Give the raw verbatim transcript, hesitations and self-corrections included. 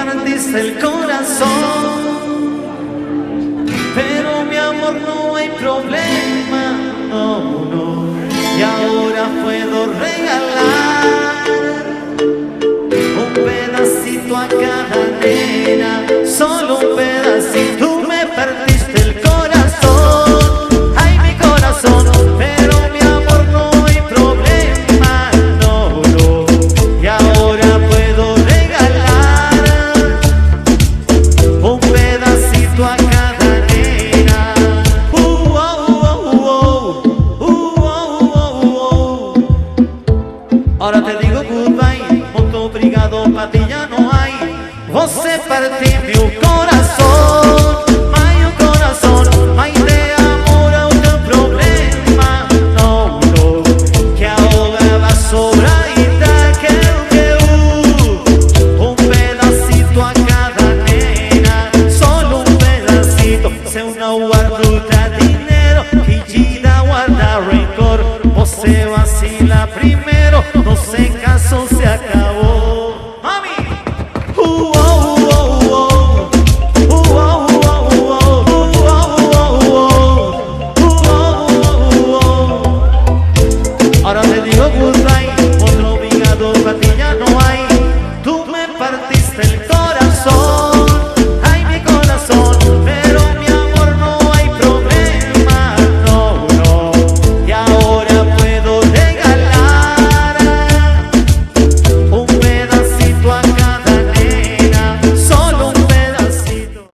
partiste el corazón. Pero mi amor, no hay problema, no, no. Y ahora puedo regalar un pedacito a cada nena, solo un pedacito. Tú me partiste el corazón, ay mi corazón. Pero mi amor, no hay problema, no, no. Y ahora puedo regalar un pedacito a cada nena. Uh, oh, oh, oh, uh, oh, oh, oh. Ahora te digo goodbye, muito obrigado, pra ti já não há. Você partiu meu coração, meu coração, mas de amor é o teu problema. Não, não, que agora vai sobrar e tá que eu quero um pedacito a cada nena, solo um pedacito. Se eu não guardo tra dinheiro, que gira guarda rencor. Você vacila primeiro, no sé caso se acabó.